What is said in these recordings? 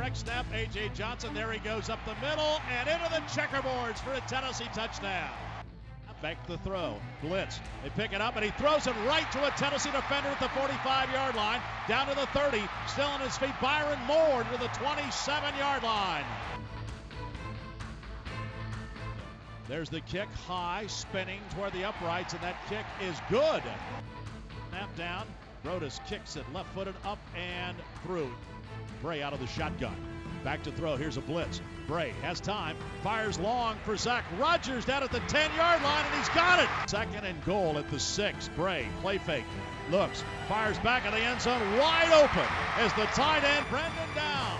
Direct snap, A.J. Johnson. There he goes up the middle and into the checkerboards for a Tennessee touchdown. Back to the throw. Blitz. They pick it up and he throws it right to a Tennessee defender at the 45-yard line. Down to the 30. Still on his feet. Byron Moore to the 27-yard line. There's the kick, high, spinning toward the uprights, and that kick is good. Snap down. Brodus kicks it, left-footed, up and through. Bray out of the shotgun. Back to throw. Here's a blitz. Bray has time. Fires long for Zach Rogers down at the 10-yard line, and he's got it. 2nd and goal at the 6. Bray, play fake. Looks, fires back in the end zone, wide open as the tight end, Brendan Downs.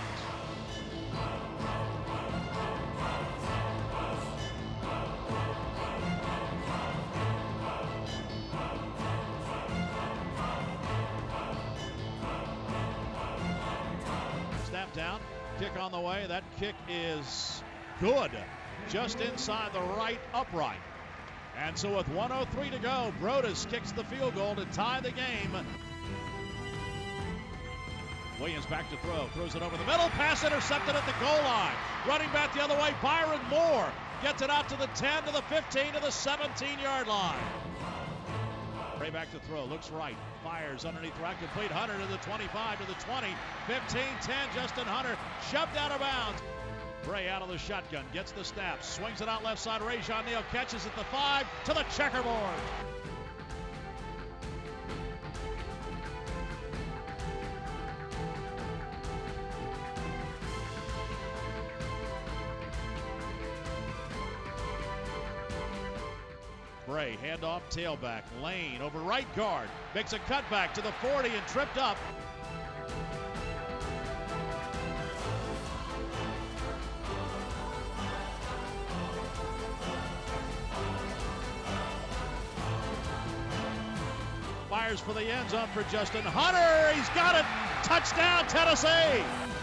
Snap down, kick on the way. That kick is good, just inside the right upright. And so with 1:03 to go, Brodus kicks the field goal to tie the game. Williams back to throw, throws it over the middle, pass intercepted at the goal line. Running back the other way, Byron Moore gets it out to the 10, to the 15, to the 17-yard line. Bray back to throw, looks right, fires underneath the right, complete. Hunter to the 25, to the 20, 15, 10, Justin Hunter shoved out of bounds. Bray out of the shotgun, gets the snap, swings it out left side. Rajon Neal catches at the 5, to the checkerboard. Bray, handoff, tailback, Lane over right guard, makes a cutback to the 40 and tripped up. Fires for the end zone for Justin Hunter. He's got it. Touchdown, Tennessee.